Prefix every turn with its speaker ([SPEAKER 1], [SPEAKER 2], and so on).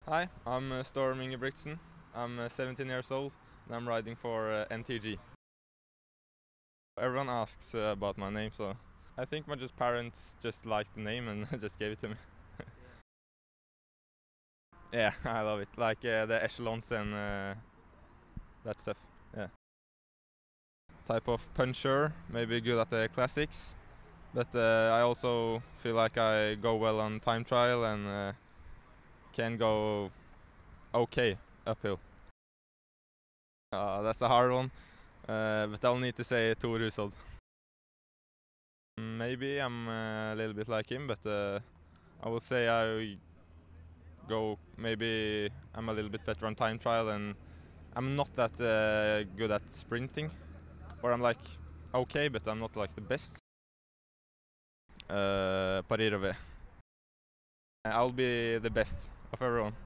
[SPEAKER 1] Hi, I'm Storm Ingebrigtsen. I'm 17 years old and I'm riding for NTG. Everyone asks about my name, so I think my parents just liked the name and just gave it to me. Yeah, I love it. Like the echelons and that stuff. Yeah. Type of puncher, maybe good at the classics, but I also feel like I go well on time trial and can go okay uphill. That's a hard one, but I'll need to say Thor Hushovd. Maybe I'm a little bit like him, but I will say maybe I'm a little bit better on time trial, and I'm not that good at sprinting, or I'm like okay, but I'm not like the best. Paris-Roubaix. I'll be the best of everyone.